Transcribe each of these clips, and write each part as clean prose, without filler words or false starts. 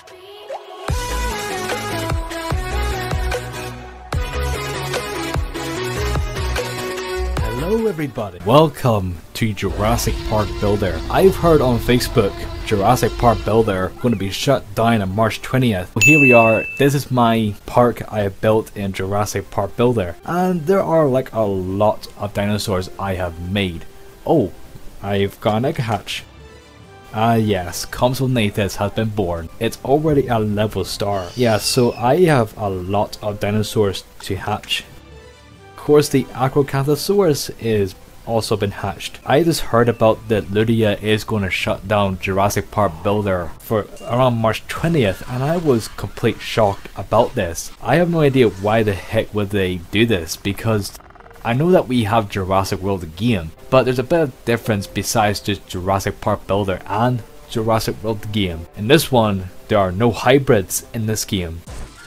Hello everybody, welcome to Jurassic Park Builder. I've heard on Facebook Jurassic Park Builder going to be shut down on March 20th. Well, here we are, this is my park I have built in Jurassic Park Builder, and there are like a lot of dinosaurs I have made. Oh, I've got an egg hatch. Yes, Compsognathus has been born. It's already a level star. Yeah, so I have a lot of dinosaurs to hatch. Of course, the Acrocanthosaurus is also been hatched. I just heard about that Ludia is going to shut down Jurassic Park Builder for around March 20th, and I was complete shocked about this. I have no idea why the heck would they do this, because I know that we have Jurassic World game, but there's a bit of difference besides just Jurassic Park Builder and Jurassic World game. In this one, there are no hybrids in this game.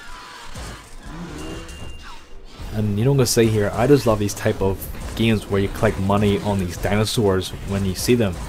And you know what I'm going to say here, I just love these type of games where you collect money on these dinosaurs when you see them.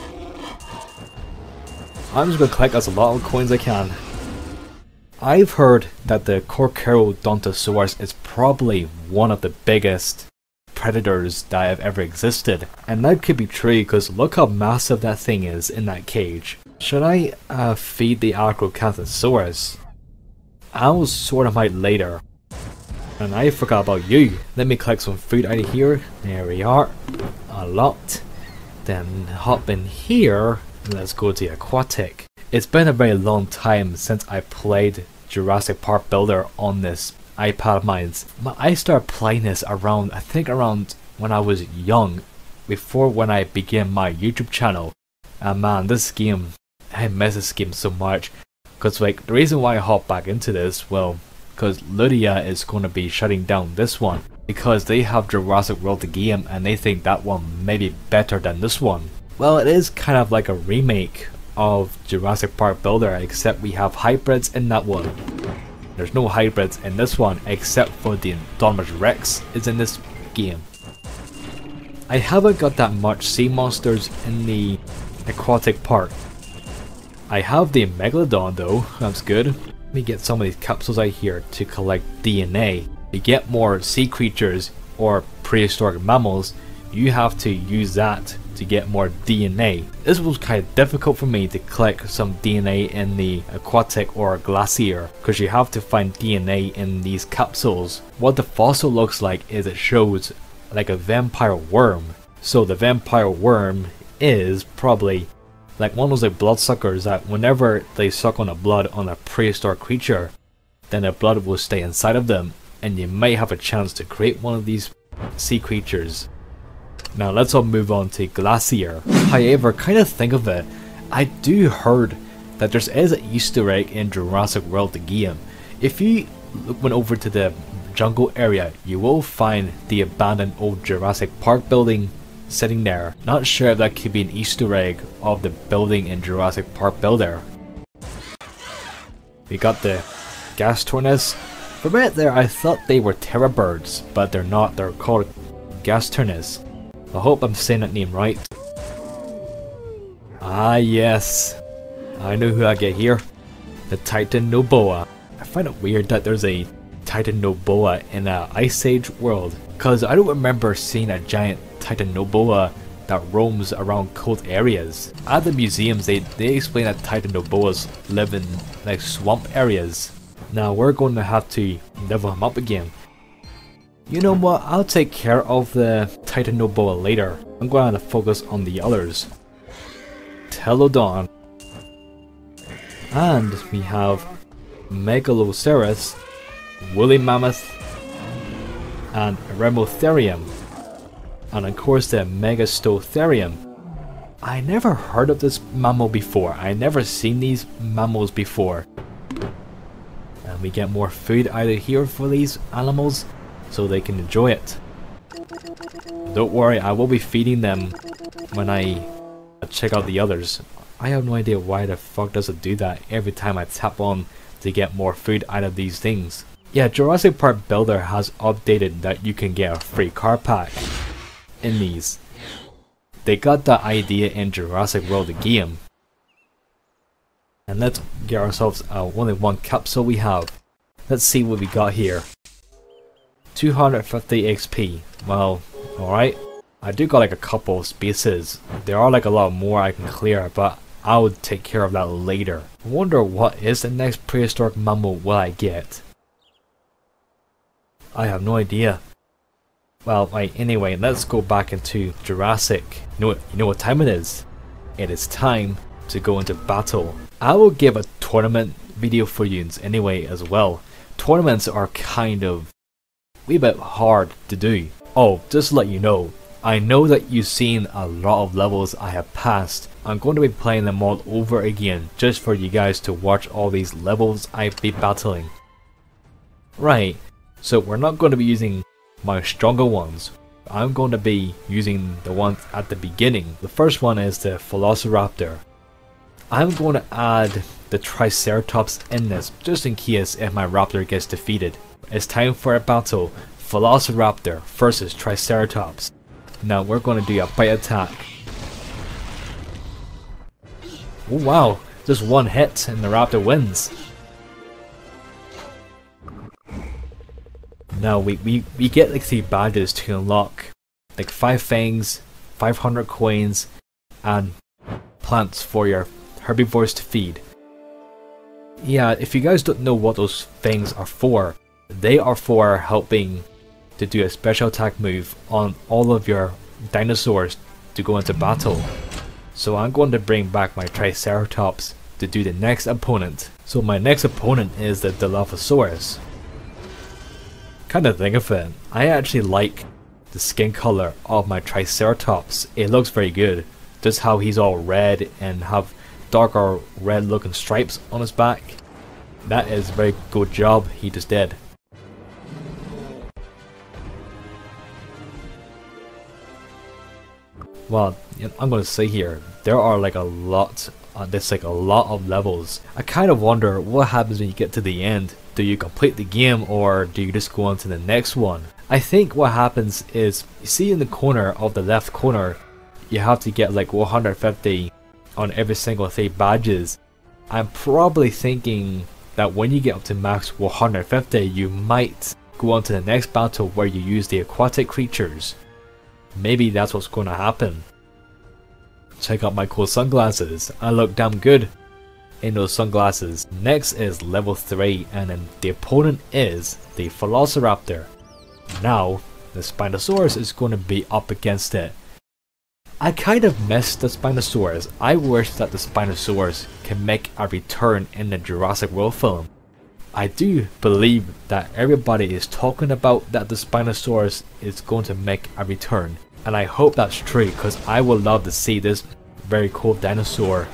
I'm just going to collect as a lot of coins I can. I've heard that the Carcharodontosaurus is probably one of the biggest predators that have ever existed. And that could be true because look how massive that thing is in that cage. Should I feed the Acrocanthosaurus? I'll sort them out later. And I forgot about you. Let me collect some food out of here. There we are. A lot. Then hop in here. Let's go to aquatic. It's been a very long time since I played Jurassic Park Builder on this iPad of mine. I started playing this around, I think around when I was young. Before when I began my YouTube channel. And man, this game, I miss this game so much. Because like, the reason why I hopped back into this, well, because Ludia is going to be shutting down this one because they have Jurassic World the game and they think that one may be better than this one. Well, it is kind of like a remake of Jurassic Park Builder, except we have hybrids in that one. There's no hybrids in this one except for the Indominus Rex is in this game. I haven't got that much sea monsters in the aquatic park. I have the Megalodon though, that's good. Let me get some of these capsules out here to collect DNA. To get more sea creatures or prehistoric mammals, you have to use that to get more DNA. This was kind of difficult for me to collect some DNA in the aquatic or glacier because you have to find DNA in these capsules. What the fossil looks like is it shows like a vampire worm. So the vampire worm is probably like one of those like bloodsuckers that whenever they suck on the blood on a prehistoric creature, then the blood will stay inside of them and you may have a chance to create one of these sea creatures. Now let's all move on to Glacier. However, kind of think of it, I do heard that there is an Easter egg in Jurassic World the game. If you went over to the jungle area, you will find the abandoned old Jurassic Park building sitting there. Not sure if that could be an Easter egg of the building in Jurassic Park Builder. We got the Gastornis. For a minute there I thought they were terror birds, but they're not, they're called Gastornis. I hope I'm saying that name right. Ah yes, I know who I get here. The Titanoboa. I find it weird that there's a Titanoboa in an Ice Age world, because I don't remember seeing a giant Titanoboa that roams around cold areas. At the museums they explain that Titanoboas live in like swamp areas. Now we're going to have to level him up again. You know what, I'll take care of the Titanoboa later. I'm going to focus on the others. Telodon. And we have Megaloceros, Woolly Mammoth, and Remotherium. And of course the Megastotherium. I never heard of this mammal before. I never seen these mammals before. And we get more food out of here for these animals so they can enjoy it. Don't worry, I will be feeding them when I check out the others. I have no idea why the fuck does it do that every time I tap on to get more food out of these things. Yeah, Jurassic Park Builder has updated that you can get a free car pack in these. They got that idea in Jurassic World the game. And let's get ourselves only one capsule we have. Let's see what we got here. 250 XP. Well, alright. I do got like a couple of spaces. There are like a lot more I can clear, but I would take care of that later. I wonder what is the next prehistoric mammal will I get? I have no idea. Well, right, anyway, let's go back into Jurassic. You know what time it is? It is time to go into battle. I will give a tournament video for you anyway as well. Tournaments are kind of a wee bit hard to do. Oh, just to let you know, I know that you've seen a lot of levels I have passed. I'm going to be playing them all over again just for you guys to watch all these levels I've been battling. Right, so we're not going to be using my stronger ones. I'm going to be using the ones at the beginning. The first one is the Velociraptor. I'm going to add the Triceratops in this just in case if my raptor gets defeated. It's time for a battle. Velociraptor versus Triceratops. Now we're going to do a bite attack. Oh wow, just one hit and the raptor wins. Now we get like 3 badges to unlock, like 5 fangs, 500 coins, and plants for your herbivores to feed. Yeah, if you guys don't know what those things are for, they are for helping to do a special attack move on all of your dinosaurs to go into battle. So I'm going to bring back my Triceratops to do the next opponent. So my next opponent is the Dilophosaurus. Kind of think of it, I actually like the skin color of my Triceratops. It looks very good. Just how he's all red and have darker red looking stripes on his back. That is a very good job he just did. Well, I'm going to say here, there are like a lot, there's like a lot of levels. I kind of wonder what happens when you get to the end. Do you complete the game or do you just go on to the next one? I think what happens is, you see in the corner of the left corner, you have to get like 150 on every single 3 badges. I'm probably thinking that when you get up to max 150, you might go on to the next battle where you use the aquatic creatures. Maybe that's what's going to happen. Check out my cool sunglasses. I look damn good in those sunglasses. Next is level 3, and then the opponent is the Velociraptor. Now the Spinosaurus is going to be up against it. I kind of missed the Spinosaurus. I wish that the Spinosaurus can make a return in the Jurassic World film. I do believe that everybody is talking about that the Spinosaurus is going to make a return, and I hope that's true because I would love to see this very cool dinosaur.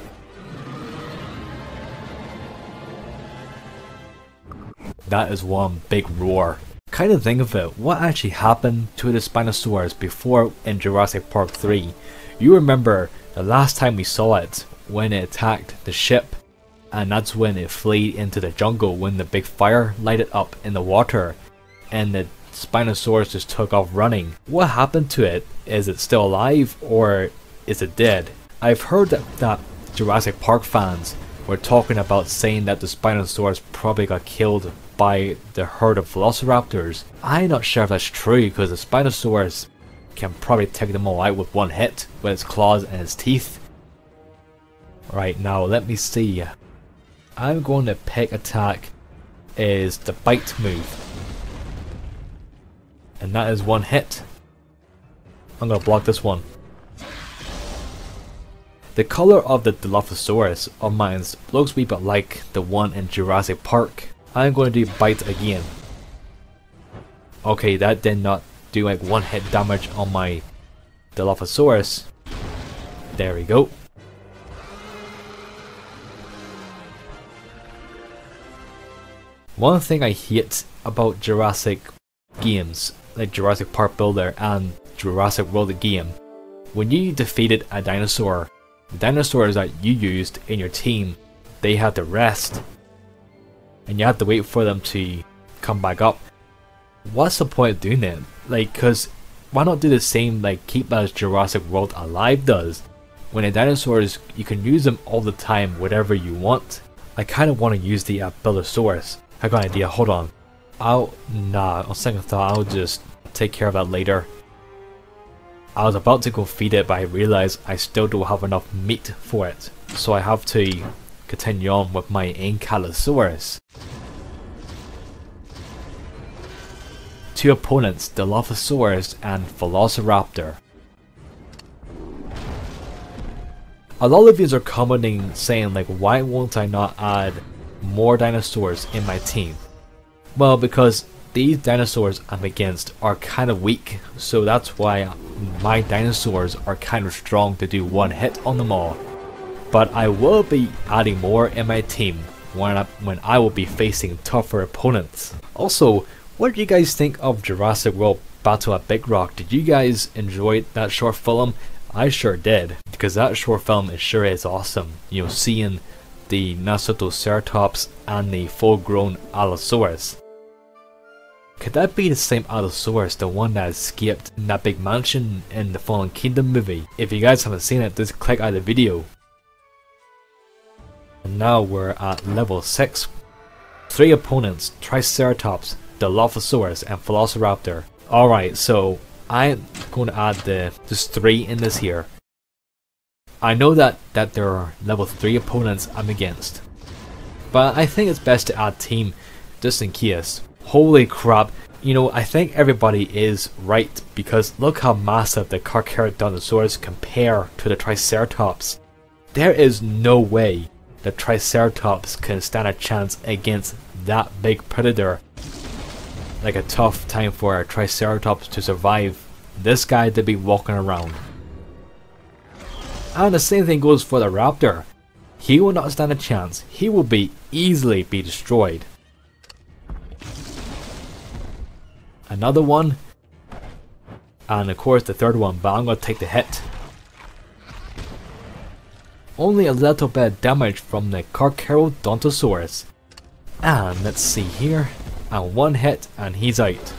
That is one big roar. Kind of think of it, what actually happened to the Spinosaurus before in Jurassic Park 3? You remember the last time we saw it, when it attacked the ship, and that's when it fled into the jungle when the big fire lighted up in the water, and the Spinosaurus just took off running. What happened to it? Is it still alive or is it dead? I've heard that Jurassic Park fans were talking about saying that the Spinosaurus probably got killed by the herd of Velociraptors. I'm not sure if that's true because the Spinosaurus can probably take them all out with one hit with its claws and its teeth. Right, now let me see. I'm going to pick attack is the bite move. And that is one hit. I'm going to block this one. The color of the Dilophosaurus of mine looks a wee bit like the one in Jurassic Park. I'm going to do bite again. Okay, that did not do like one hit damage on my Dilophosaurus. There we go. One thing I hate about Jurassic games, like Jurassic Park Builder and Jurassic World game, when you defeated a dinosaur, the dinosaurs that you used in your team, they had to rest. And you have to wait for them to come back up. What's the point of doing that? Like, cause why not do the same, like keep as Jurassic World Alive does? when the dinosaurs, you can use them all the time, whatever you want. I kind of want to use the Apellosaurus. I got an idea, hold on. On second thought, I'll just take care of that later. I was about to go feed it, but I realized I still don't have enough meat for it. So I have to continue on with my Ankylosaurus. Two opponents, Dilophosaurus and Velociraptor. A lot of you are commenting saying like, why won't I not add more dinosaurs in my team? Well, because these dinosaurs I'm against are kind of weak, so that's why my dinosaurs are kind of strong to do one hit on them all. But I will be adding more in my team when I will be facing tougher opponents. Also, what do you guys think of Jurassic World Battle at Big Rock? Did you guys enjoy that short film? I sure did, because that short film sure is awesome. You know, seeing the Nasutoceratops and the full-grown Allosaurus. Could that be the same Allosaurus, the one that escaped in that big mansion in the Fallen Kingdom movie? If you guys haven't seen it, just click out of the video. And now we're at level 6. 3 opponents, Triceratops, Dilophosaurus and Velociraptor. Alright, so I'm going to add just 3 in this here. I know that there are level 3 opponents I'm against, but I think it's best to add team just in case. Holy crap, you know, I think everybody is right, because look how massive the Carcharodontosaurus compare to the Triceratops. There is no way the Triceratops can stand a chance against that big predator. Like a tough time for a Triceratops to survive this guy to be walking around. And the same thing goes for the Raptor. He will not stand a chance. He will easily be destroyed. Another one. And of course the third one, but I'm going to take the hit. Only a little bit of damage from the Carcharodontosaurus. And let's see here. And one hit and he's out.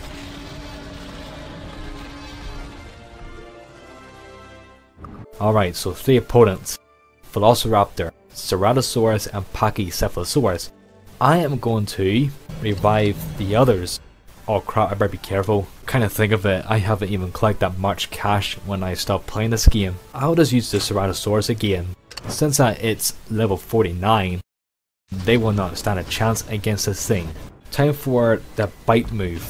Alright, so 3 opponents. Velociraptor, Ceratosaurus and Pachycephalosaurus. I am going to revive the others. Oh crap, I better be careful. Kind of think of it, I haven't even collected that much cash when I stopped playing this game. I'll just use the Ceratosaurus again. Since it's level 49, they will not stand a chance against this thing. Time for the bite move.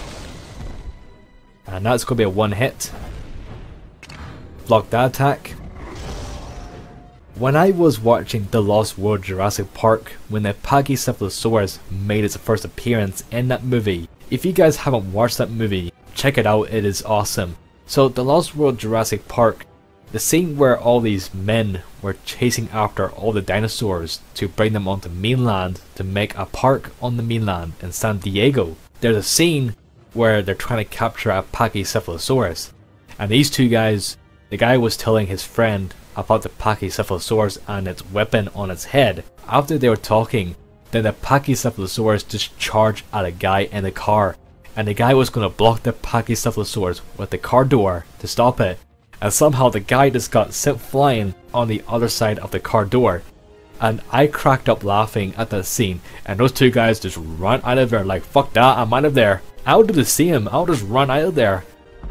And that's going to be a 1 hit. Block that attack. When I was watching The Lost World Jurassic Park, when the Pachycephalosaurus made its first appearance in that movie, if you guys haven't watched that movie, check it out, it is awesome. So The Lost World Jurassic Park, the scene where all these men were chasing after all the dinosaurs to bring them onto mainland to make a park on the mainland in San Diego. There's a scene where they're trying to capture a Pachycephalosaurus, and these two guys, the guy was telling his friend about the Pachycephalosaurus and its weapon on its head. After they were talking, then the Pachycephalosaurus just charged at a guy in the car, and the guy was going to block the Pachycephalosaurus with the car door to stop it, and somehow the guy just got sent flying on the other side of the car door. And I cracked up laughing at that scene, and those two guys just run out of there like, fuck that, I'm out of there. I'll do the same, I'll just run out of there.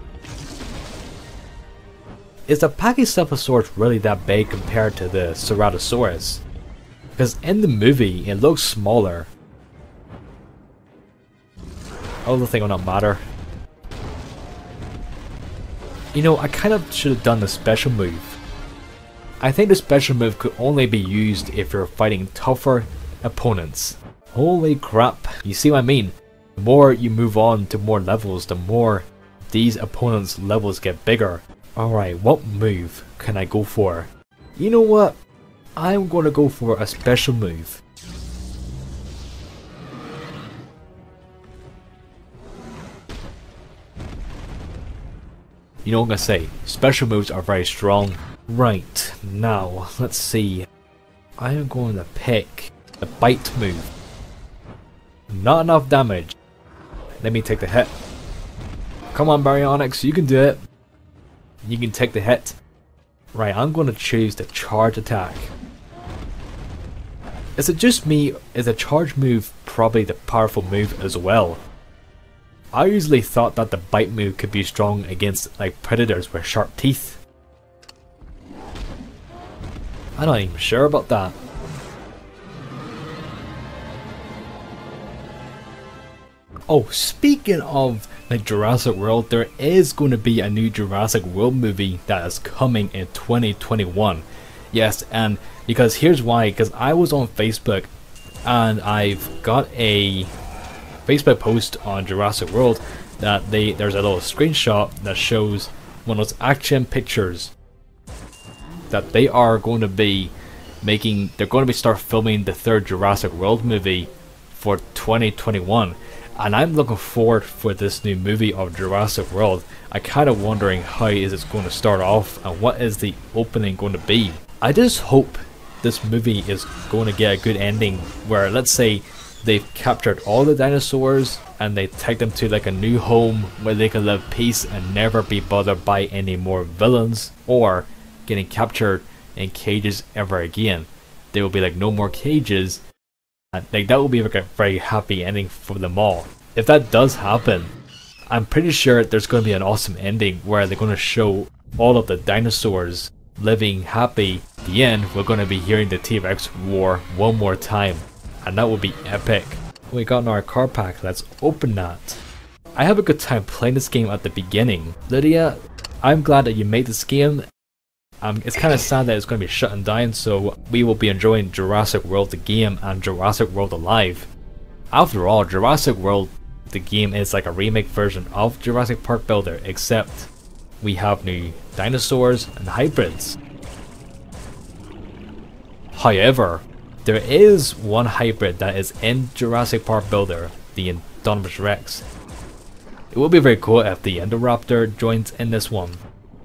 Is the Pachycephalosaurus really that big compared to the Ceratosaurus? Because in the movie, it looks smaller. Other thing will not matter. You know, I kind of should have done the special move. I think the special move could only be used if you're fighting tougher opponents. Holy crap, you see what I mean? The more you move on to more levels, the more these opponents' levels get bigger. Alright, what move can I go for? You know what? I'm going to go for a special move. You know what I'm going to say? Special moves are very strong. Right, now, let's see. I am going to pick the bite move. Not enough damage. Let me take the hit. Come on, Baryonyx, you can do it. You can take the hit. Right, I'm going to choose the charge attack. Is it just me? Is the charge move probably the powerful move as well? I usually thought that the bite move could be strong against like predators with sharp teeth. I'm not even sure about that. Oh, speaking of like Jurassic World, there is going to be a new Jurassic World movie that is coming in 2021. Yes, and because here's why, because I was on Facebook and I've got a Facebook post on Jurassic World that there's a little screenshot that shows one of those action pictures that they are going to be making. They're going to be start filming the third Jurassic World movie for 2021. And I'm looking forward for this new movie of Jurassic World. I'm kind of wondering how is it going to start off and what is the opening going to be. I just hope this movie is going to get a good ending where, let's say, they've captured all the dinosaurs and they take them to like a new home where they can live peace and never be bothered by any more villains or getting captured in cages ever again. There will be like no more cages. Like that will be like a very happy ending for them all. If that does happen, I'm pretty sure there's going to be an awesome ending where they're going to show all of the dinosaurs living happy. At the end, we're going to be hearing the T-Rex roar one more time, and that would be epic. We got our car pack, let's open that. I have a good time playing this game at the beginning. Lydia, I'm glad that you made this game. It's kind of sad that it's going to be shutting down, so we will be enjoying Jurassic World the game and Jurassic World Alive. After all, Jurassic World the game is like a remake version of Jurassic Park Builder, except we have new dinosaurs and hybrids. However, there is one hybrid that is in Jurassic Park Builder, the Indominus Rex. It would be very cool if the Indoraptor joins in this one.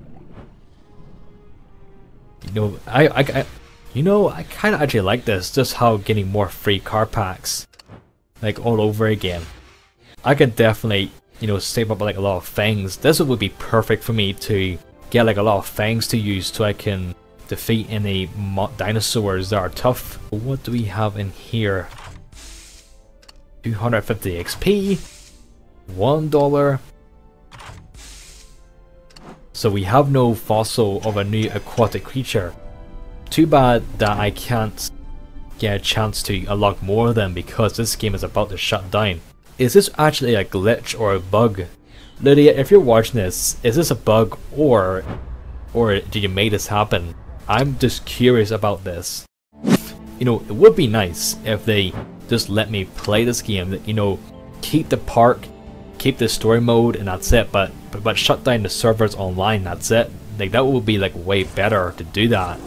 You know, I kind of actually like this, just how getting more free car packs, like all over again. I can definitely, you know, save up like a lot of things. This would be perfect for me to get like a lot of things to use so I can defeat any dinosaurs that are tough. What do we have in here? 250 XP, $1. So we have no fossil of a new aquatic creature. Too bad that I can't get a chance to unlock more of them because this game is about to shut down. Is this actually a glitch or a bug? Lydia, if you're watching this, is this a bug or did you make this happen? I'm just curious about this. You know, it would be nice if they just let me play this game, you know, keep the park, keep the story mode and that's it, but shut down the servers online, that's it. Like that would be like way better to do that.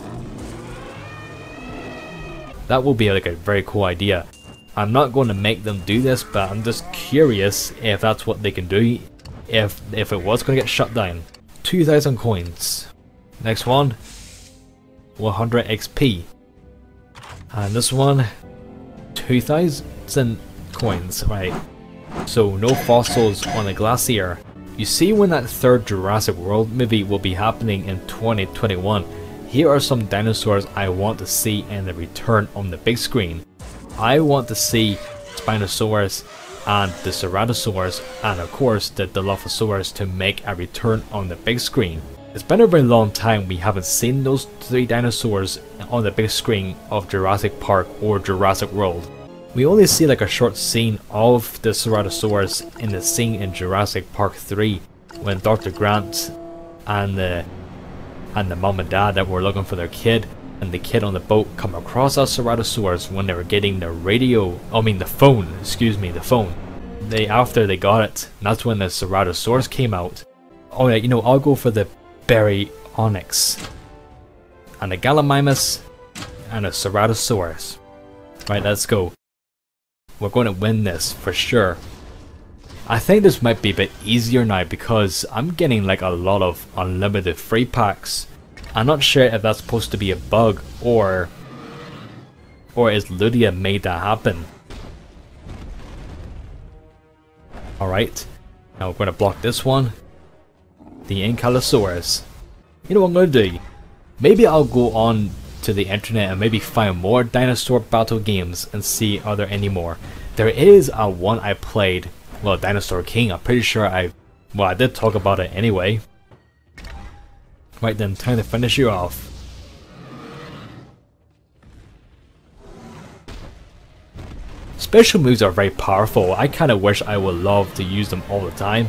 That would be like a very cool idea. I'm not going to make them do this, but I'm just curious if that's what they can do if it was going to get shut down. 2,000 coins. Next one, 100 XP. And this one, 2,000 coins, right? So no fossils on the glacier. You see when that third Jurassic World movie will be happening in 2021. Here are some dinosaurs I want to see in the return on the big screen. I want to see Spinosaurus and the Ceratosaurus and of course the Dilophosaurus to make a return on the big screen. It's been a very long time we haven't seen those three dinosaurs on the big screen of Jurassic Park or Jurassic World. We only see like a short scene of the Ceratosaurus in the scene in Jurassic Park 3 when Dr. Grant and the mom and dad that were looking for their kid and the kid on the boat come across a Ceratosaurus when they were getting the phone. After they got it, that's when the Ceratosaurus came out. Oh yeah, you know, I'll go for the Baryonyx and the Gallimimus and a Ceratosaurus. Right, let's go. We're going to win this for sure. I think this might be a bit easier now because I'm getting like a lot of unlimited free packs. I'm not sure if that's supposed to be a bug or is Lydia made that happen. Alright, now we're going to block this one. The Ankylosaurus. You know what I'm going to do? Maybe I'll go on to the internet and maybe find more dinosaur battle games and see are there any more. There is a one I played, well, Dinosaur King. I'm pretty sure I did talk about it anyway. Right then, time to finish you off. Special moves are very powerful. I kinda wish I would love to use them all the time.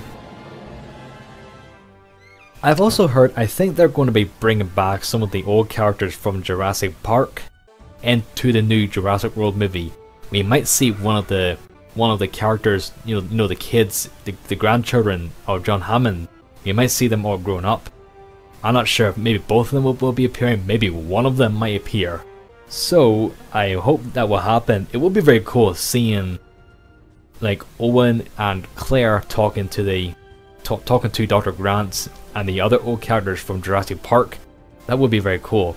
I've also heard, I think they're going to be bringing back some of the old characters from Jurassic Park into the new Jurassic World movie. We might see one of the characters, you know the kids, the grandchildren of John Hammond. We might see them all grown up. I'm not sure if maybe both of them will be appearing, maybe one of them might appear. So I hope that will happen. It will be very cool seeing like Owen and Claire talking to Dr. Grant and the other old characters from Jurassic Park. That would be very cool.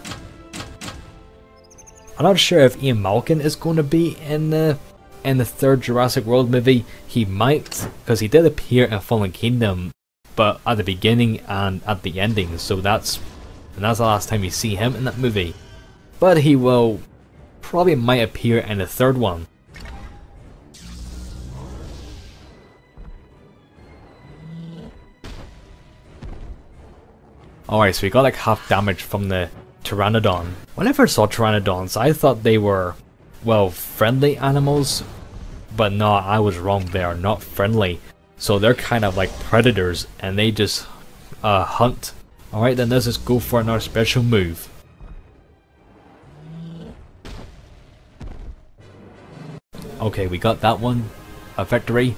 I'm not sure if Ian Malkin is going to be in the third Jurassic World movie. He might, because he did appear in Fallen Kingdom, but at the beginning and at the ending. So that's the last time you see him in that movie. But he will probably might appear in the third one. Alright, so we got like half damage from the Pteranodon. Whenever I saw Pteranodons, I thought they were, well, friendly animals. But no, I was wrong, they are not friendly. So they're kind of like predators and they just hunt. Alright, then let's just go for another special move. Okay, we got that one, a victory.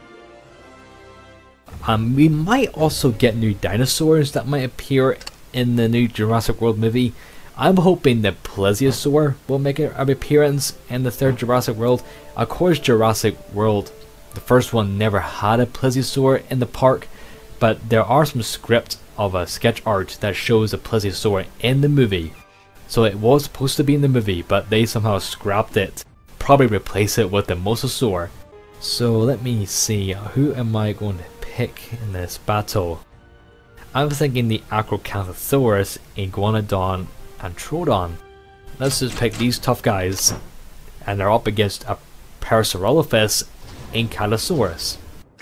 We might also get new dinosaurs that might appear in the new Jurassic World movie. I'm hoping the Plesiosaur will make an appearance in the third Jurassic World. Of course, Jurassic World, the first one, never had a Plesiosaur in the park, but there are some script of a sketch art that shows a Plesiosaur in the movie. So it was supposed to be in the movie, but they somehow scrapped it. Probably replace it with the Mosasaur. So let me see, who am I going to pick in this battle? I'm thinking the Acrocanthosaurus, Iguanodon, and Troodon. Let's just pick these tough guys, and they're up against a Parasaurolophus, Ankylosaurus.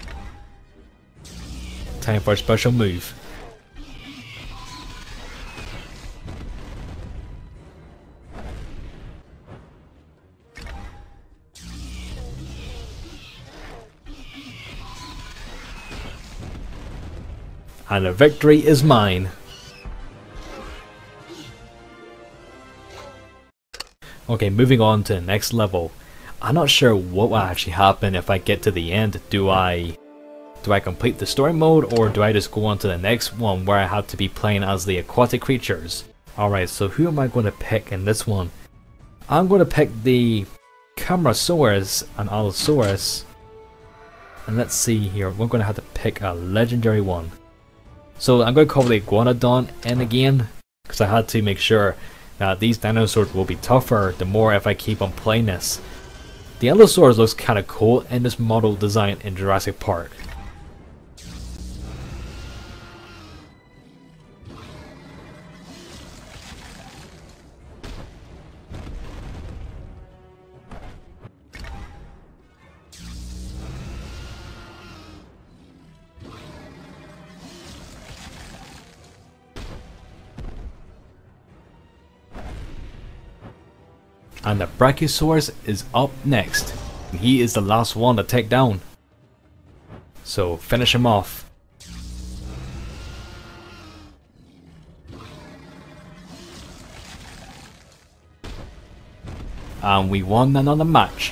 Time for a special move. And the victory is mine. Okay, moving on to the next level. I'm not sure what will actually happen if I get to the end. Do I complete the story mode, or do I just go on to the next one where I have to be playing as the aquatic creatures? Alright, so who am I going to pick in this one? I'm going to pick the Camarasaurus and Allosaurus. And let's see here, we're going to have to pick a legendary one. So I'm going to call the Iguanodon in again, because I had to make sure that these dinosaurs will be tougher the more if I keep on playing this. The Allosaurus looks kind of cool in this model design in Jurassic Park. And the Brachiosaurus is up next. He is the last one to take down. So finish him off. And we won another match.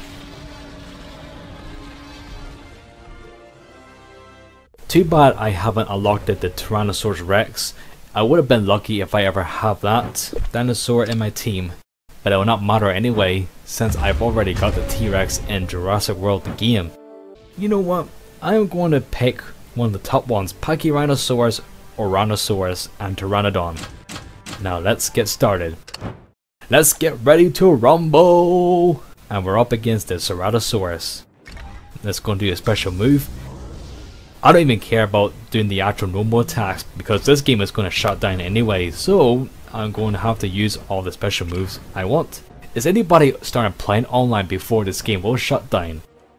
Too bad I haven't unlocked the Tyrannosaurus Rex. I would have been lucky if I ever have that dinosaur in my team. But it will not matter anyway, since I've already got the T-Rex in Jurassic World the game. You know what? I'm going to pick one of the top ones, Pachyrhinosaurus, Ouranosaurus, and Pteranodon. Now let's get started. Let's get ready to rumble! And we're up against the Ceratosaurus. Let's go and do a special move. I don't even care about doing the actual normal attacks, because this game is going to shut down anyway, so I'm going to have to use all the special moves I want. Is anybody starting playing online before this game will shut down?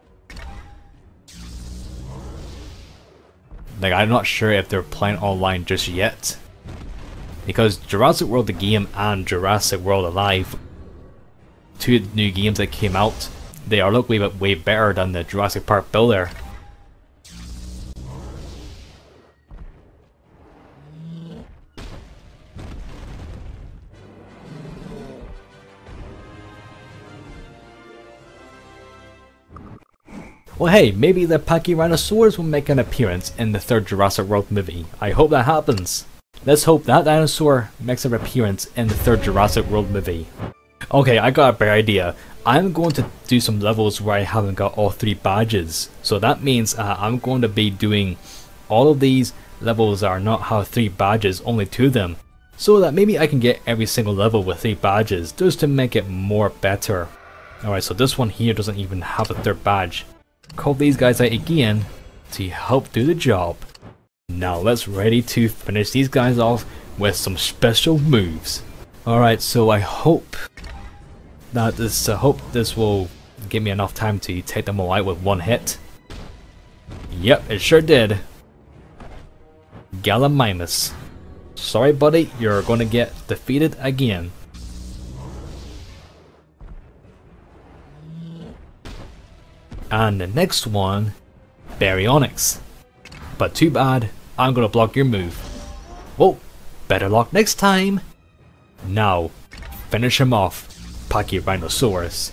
Like, I'm not sure if they're playing online just yet. Because Jurassic World the game and Jurassic World Alive, two new games that came out, they are look way better than the Jurassic Park Builder. Well, hey, maybe the Pachyrhinosaurus will make an appearance in the third Jurassic World movie. I hope that happens. Let's hope that dinosaur makes an appearance in the third Jurassic World movie. Okay, I got a better idea. I'm going to do some levels where I haven't got all 3 badges. So that means I'm going to be doing all of these levels that are not have 3 badges, only 2 of them. So that maybe I can get every single level with 3 badges, just to make it more better. Alright, so this one here doesn't even have a 3rd badge. Call these guys out again to help do the job. Now let's ready to finish these guys off with some special moves. Alright, so I hope that this will give me enough time to take them all out with 1 hit. Yep, it sure did. Gallimimus. Sorry buddy, you're gonna get defeated again. And the next one, Baryonyx. But too bad, I'm gonna block your move. Whoa, better luck next time. Now, finish him off, Pachyrhinosaurus.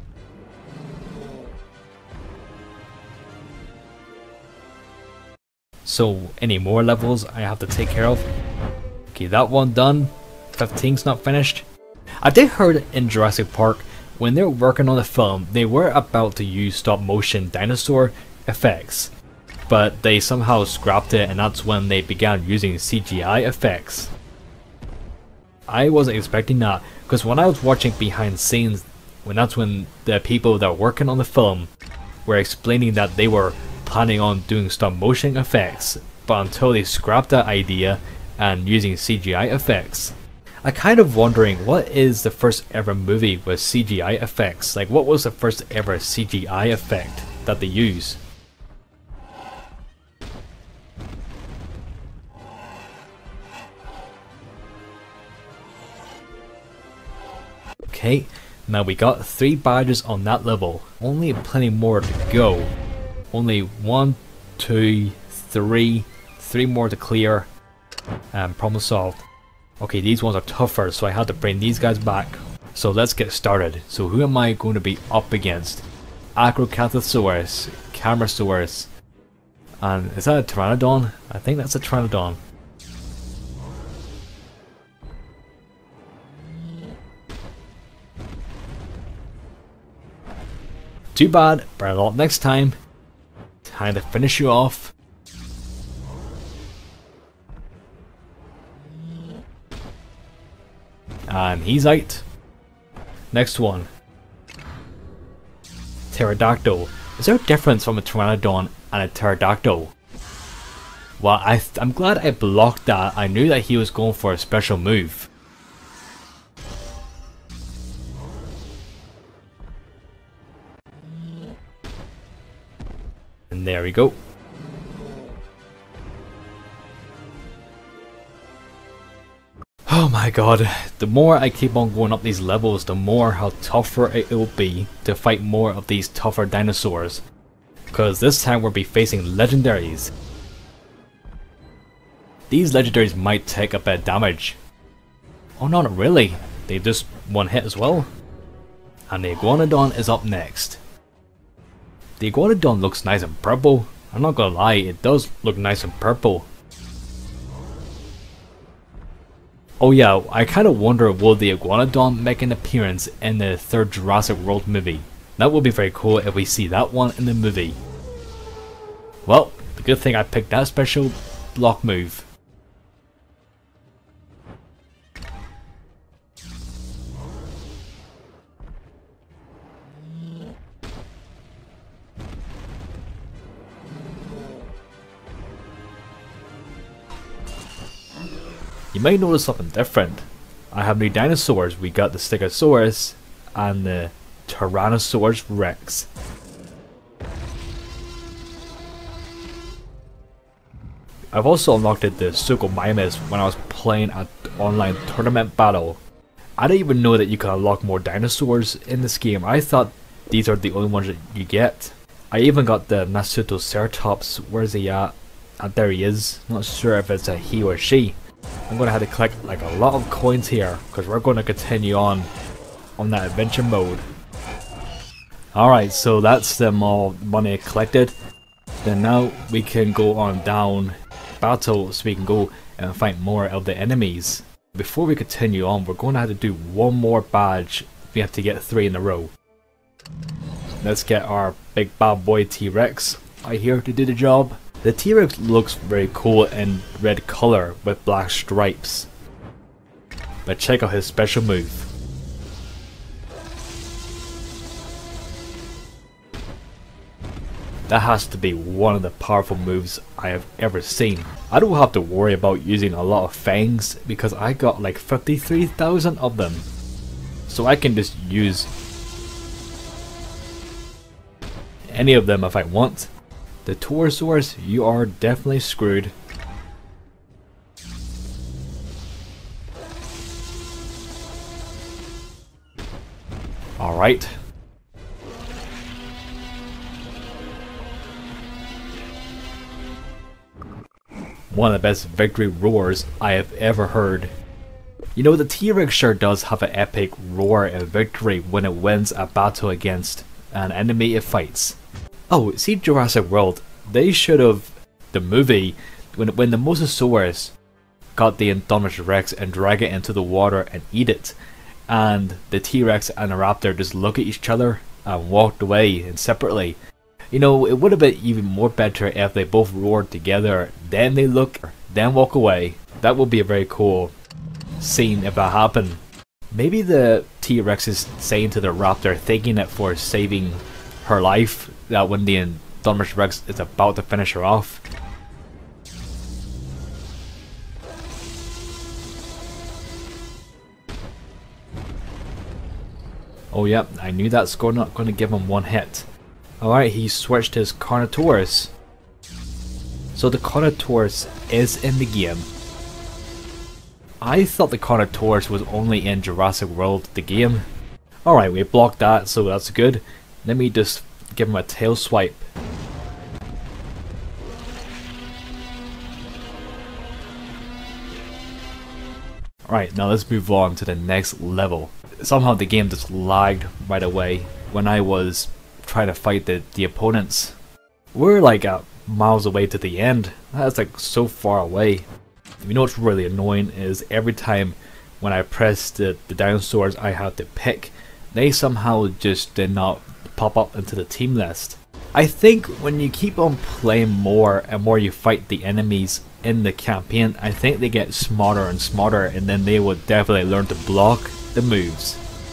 So, any more levels I have to take care of? Okay, that one done. 15's not finished. I did heard in Jurassic Park, when they were working on the film, they were about to use stop motion dinosaur effects, but they somehow scrapped it, and that's when they began using CGI effects. I wasn't expecting that, because when I was watching behind the scenes, that's when the people that were working on the film were explaining that they were planning on doing stop motion effects, but until they scrapped that idea and using CGI effects. I'm kind of wondering, what is the first ever movie with CGI effects? Like, what was the first ever CGI effect that they use? Okay, now we got 3 badges on that level. Only plenty more to go. Only 1, 2, 3 more to clear, and problem solved. Okay, these ones are tougher, so I had to bring these guys back. So let's get started. So who am I going to be up against? Acrocanthosaurus, Camarasaurus, and is that a Pteranodon? I think that's a Pteranodon. Too bad, better luck next time. Time to finish you off. And he's out. Next one. Pterodactyl. Is there a difference from a Pteranodon and a Pterodactyl? Well, I'm glad I blocked that. I knew that he was going for a special move. And there we go. Oh my god, the more I keep on going up these levels, the more how tougher it will be to fight more of these tougher dinosaurs. Because this time we'll be facing legendaries. These legendaries might take a bit of damage. Oh, not really. They just 1 hit as well. And the Iguanodon is up next. The Iguanodon looks nice and purple. I'm not gonna lie, it does look nice and purple. Oh yeah, I kinda wonder, will the Iguanodon make an appearance in the third Jurassic World movie? That would be very cool if we see that one in the movie. Well, the good thing I picked that special block move. You might notice something different. I have new dinosaurs. We got the Stegosaurus and the Tyrannosaurus Rex. I've also unlocked the Suchomimus when I was playing an online tournament battle. I didn't even know that you can unlock more dinosaurs in this game. I thought these are the only ones that you get. I even got the Nasutoceratops. Where's he at? And there he is. Not sure if it's a he or she. I'm going to have to collect like a lot of coins here because we're going to continue on that adventure mode. Alright, so that's them all money collected. Then now we can go on down battle so we can go and fight more of the enemies. Before we continue on, we're going to have to do one more badge. We have to get 3 in a row. Let's get our big bad boy T-Rex out here to do the job. The T-Rex looks very cool in red color with black stripes. But check out his special move. That has to be one of the powerful moves I have ever seen. I don't have to worry about using a lot of fangs because I got like 53,000 of them. So I can just use any of them if I want. The Torosaurus, you are definitely screwed. Alright. One of the best victory roars I have ever heard. You know, the T-Rex sure does have an epic roar of victory when it wins a battle against an enemy it fights. Oh, see Jurassic World, they should have, the movie, when the Mosasaurus got the Indominus Rex and drag it into the water and eat it, and the T-Rex and the Raptor just look at each other and walked away separately. You know, it would have been even more better if they both roared together, then they look, then walk away. That would be a very cool scene if that happened. Maybe the T-Rex is saying to the Raptor, thanking it for saving her life, that when the Indominus Rex is about to finish her off. Oh yep, I knew that's not going to give him one hit. Alright, he switched his Carnotaurus. So the Carnotaurus is in the game. I thought the Carnotaurus was only in Jurassic World, the game. Alright, we blocked that, so that's good. Let me just give him a tail swipe. Alright, now let's move on to the next level. Somehow the game just lagged right away when I was trying to fight the opponents. We're like miles away to the end. That's like so far away. You know what's really annoying is every time when I press the dinosaurs I have to pick, they somehow just did not pop up into the team list. I think when you keep on playing more and more you fight the enemies in the campaign, I think they get smarter and smarter, and then they will definitely learn to block the moves.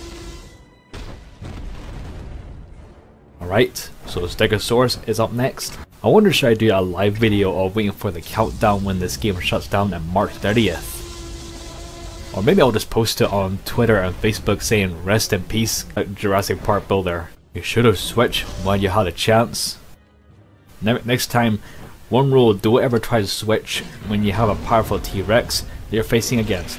Alright, so Stegosaurus is up next. I wonder should I do a live video of waiting for the countdown when this game shuts down on March 30th. Or maybe I'll just post it on Twitter and Facebook saying rest in peace Jurassic Park Builder. You should have switched while you had a chance. Next time, one rule, don't ever try to switch when you have a powerful T-Rex that you're facing against.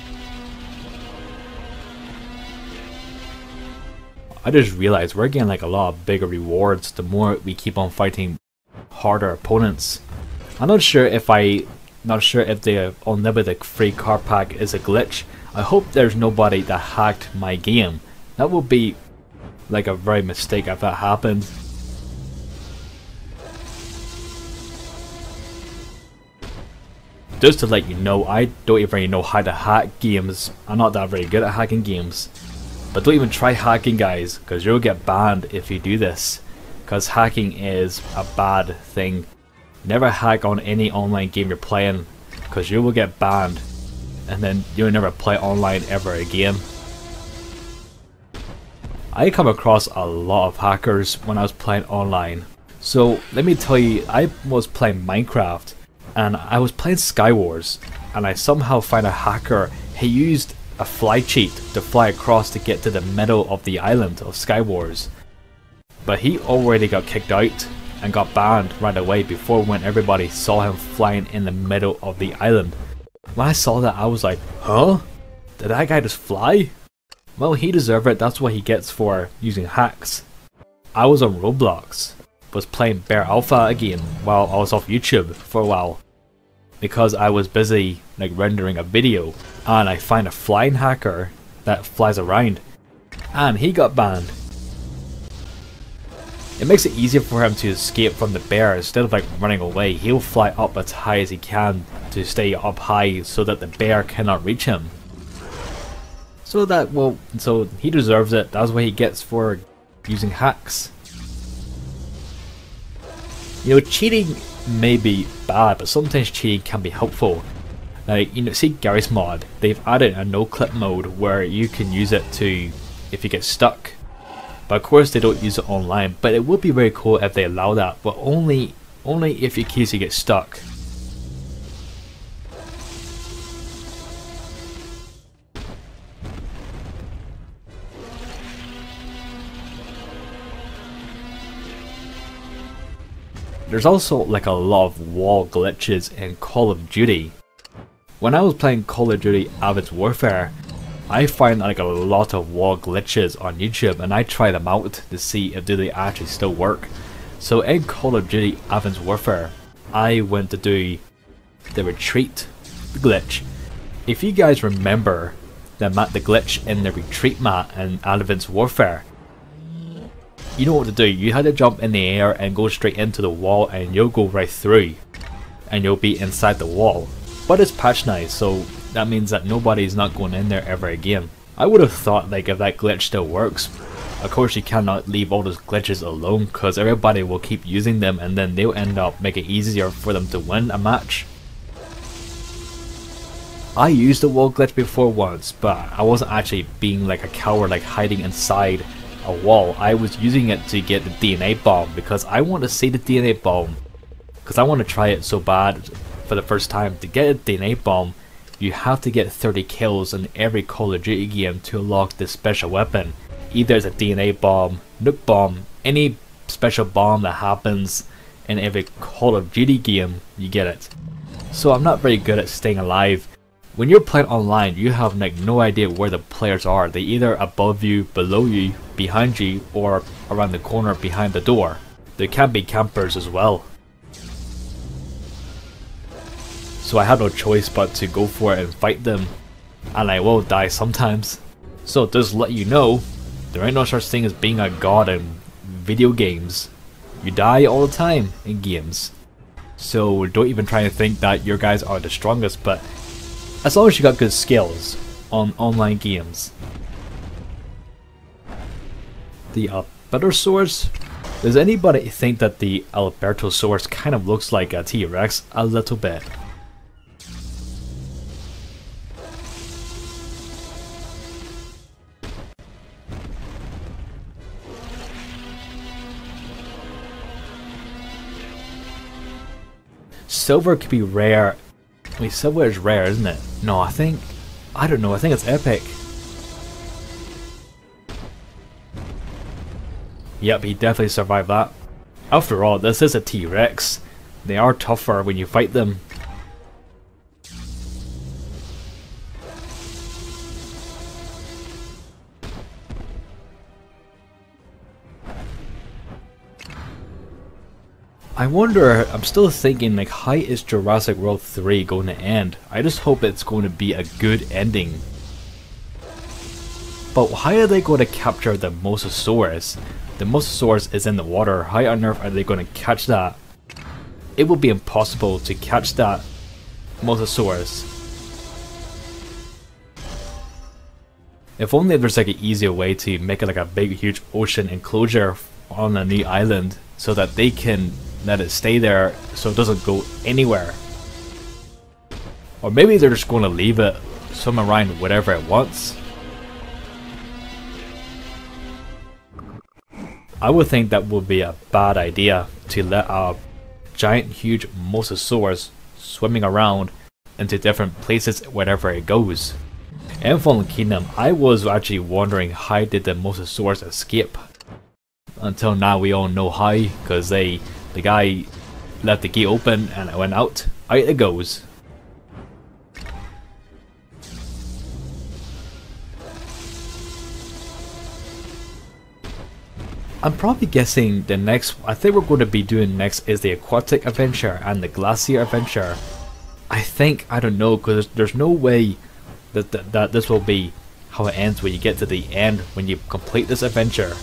I just realized we're getting like a lot of bigger rewards the more we keep on fighting harder opponents. I'm not sure if the unlimited free card pack is a glitch. I hope there's nobody that hacked my game. That would be like a very mistake if that happened. Just to let you know, I don't even know how to hack games. I'm not that very good at hacking games. But don't even try hacking, guys, because you'll get banned if you do this. Because hacking is a bad thing. Never hack on any online game you're playing, because you will get banned. And then you'll never play online ever again. I come across a lot of hackers when I was playing online. So let me tell you, I was playing Minecraft and I was playing Skywars, and I somehow found a hacker. He used a fly cheat to fly across to get to the middle of the island of Skywars. But he already got kicked out and got banned right away before when everybody saw him flying in the middle of the island. When I saw that, I was like, huh? Did that guy just fly? Well, he deserved it. That's what he gets for using hacks. I was on Roblox, was playing Bear Alpha again while I was off YouTube for a while, because I was busy like rendering a video, and I find a flying hacker that flies around, and he got banned. It makes it easier for him to escape from the bear. Instead of like running away, he'll fly up as high as he can to stay up high so that the bear cannot reach him. So he deserves it. That's what he gets for using hacks. You know, cheating may be bad, but sometimes cheating can be helpful. Like, you know, see Garry's Mod, they've added a no clip mode where you can use it to, if you get stuck. But of course they don't use it online, but it would be very cool if they allow that, but only if in case you get stuck. There's also like a lot of wall glitches in Call of Duty. When I was playing Call of Duty Advanced Warfare, I find like a lot of wall glitches on YouTube, and I try them out to see if do they actually still work. So in Call of Duty Advanced Warfare, I went to do the retreat glitch. If you guys remember the glitch in the retreat map in Advanced Warfare, you know what to do. You had to jump in the air and go straight into the wall, and you'll go right through and you'll be inside the wall. But it's patched now, so that means that nobody's not going in there ever again. I would have thought like if that glitch still works, of course you cannot leave all those glitches alone because everybody will keep using them, and then they'll end up making it easier for them to win a match. I used the wall glitch before once, but I wasn't actually being like a coward, like hiding inside a wall. I was using it to get the DNA bomb because I want to see the DNA bomb, because I want to try it so bad for the first time. To get a DNA bomb, you have to get 30 kills in every Call of Duty game to unlock this special weapon. Either it's a DNA bomb, nuke bomb, any special bomb that happens in every Call of Duty game, you get it. So I'm not very good at staying alive. When you're playing online, you have like no idea where the players are. They're either above you, below you, behind you, or around the corner behind the door. There can be campers as well. So I have no choice but to go for it and fight them, and I will die sometimes. So just let you know, there ain't no such thing as being a god in video games. You die all the time in games. So don't even try to think that your guys are the strongest, but as long as you got good skills on online games. The Albertosaurus? Does anybody think that the Albertosaurus kind of looks like a T-Rex a little bit? Silver could be rare. Wait, silver is rare, isn't it? No, I don't know, I think it's epic. Yep, he definitely survived that. After all, this is a T-Rex. They are tougher when you fight them. I wonder, I'm still thinking like, how is Jurassic World 3 going to end? I just hope it's going to be a good ending. But how are they going to capture the Mosasaurus? The Mosasaurus is in the water. How on earth are they going to catch that? It will be impossible to catch that Mosasaurus. If only there's like an easier way to make it like a big huge ocean enclosure on a new island so that they can let it stay there so it doesn't go anywhere. Or maybe they're just going to leave it swim around whatever it wants. I would think that would be a bad idea to let a giant huge Mosasaurus swimming around into different places wherever it goes. In Fallen Kingdom, I was actually wondering how did the Mosasaurus escape. Until now we all know how, because the guy left the gate open and it went out it goes. I'm probably guessing the next, I think we're going to be doing next is the Aquatic Adventure and the Glacier Adventure. I don't know, because there's no way that this will be how it ends when you get to the end, when you complete this adventure.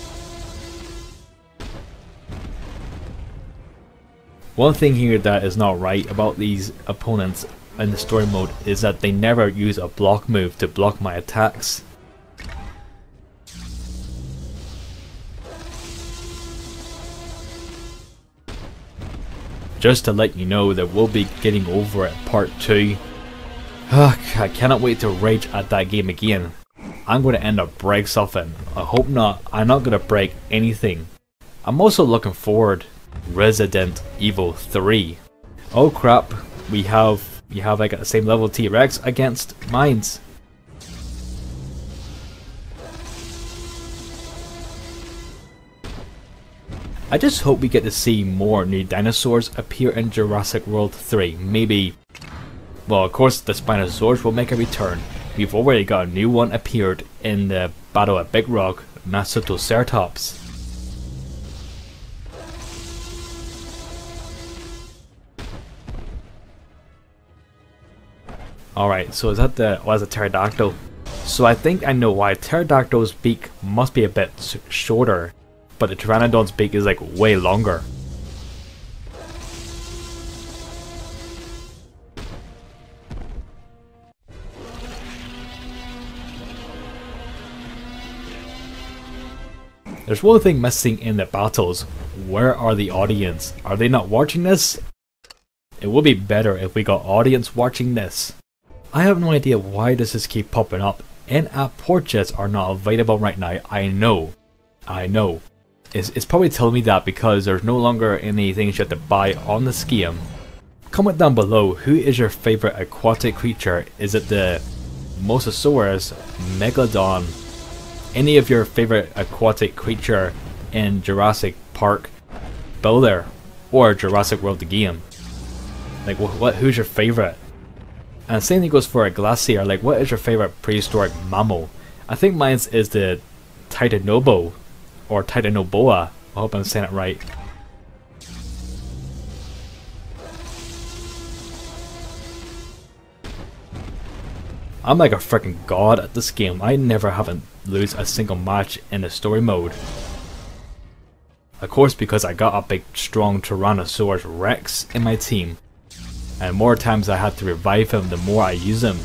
One thing here that is not right about these opponents in the story mode is that they never use a block move to block my attacks. Just to let you know that we'll be getting over at part 2. I cannot wait to rage at that game again. I'm going to end up break something. I hope not. I'm not going to break anything. I'm also looking forward Resident Evil 3. Oh crap, we have like the same level T-Rex against mines. I just hope we get to see more new dinosaurs appear in Jurassic World 3. Maybe, well, of course the Spinosaurus will make a return. We've already got a new one appeared in the Battle at Big Rock, Nasutoceratops. Alright, so is that that's a pterodactyl? So I think I know why. Pterodactyl's beak must be a bit shorter, but the Pteranodon's beak is like way longer. There's one thing missing in the battles. Where are the audience? Are they not watching this? It would be better if we got audience watching this. I have no idea why does this keep popping up. In-app purchases are not available right now. I know. It's probably telling me that because there's no longer any things you have to buy on the game. Comment down below, who is your favorite aquatic creature? Is it the Mosasaurus, Megalodon, any of your favorite aquatic creature in Jurassic Park Builder or Jurassic World the game? Like who's your favorite? And same thing goes for a Glacier, like what is your favorite prehistoric mammal? I think mine is the Titanobo or Titanoboa. I hope I'm saying it right. I'm like a freaking god at this game. I never haven't lose a single match in the story mode. Of course, because I got a big strong Tyrannosaurus Rex in my team. And more times I had to revive him the more I use him.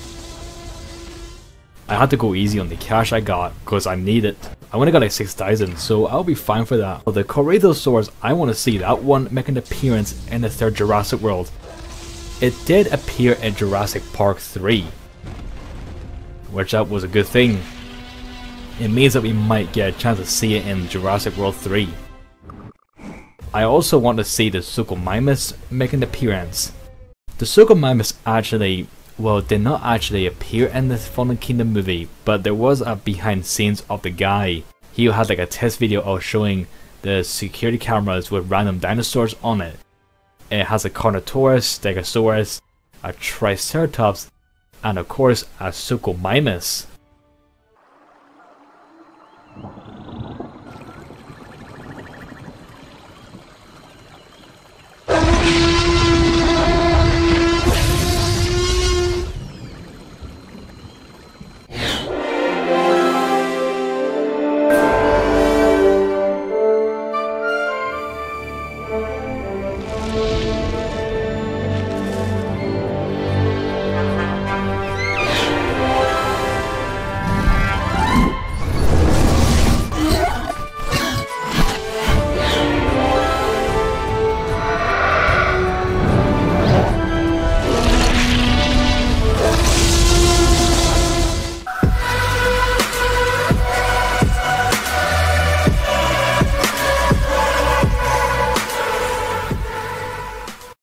I had to go easy on the cash I got because I need it. I only got like 6,000, so I'll be fine for that. But the Corythosaurus, I want to see that one make an appearance in the third Jurassic World. It did appear in Jurassic Park 3, which that was a good thing. It means that we might get a chance to see it in Jurassic World 3. I also want to see the Suchomimus make an appearance. The Suchomimus actually, well, did not actually appear in the Fallen Kingdom movie, but there was a behind scenes of the guy. He had like a test video of showing the security cameras with random dinosaurs on it. It has a Carnotaurus, Stegosaurus, a Triceratops, and of course a Suchomimus.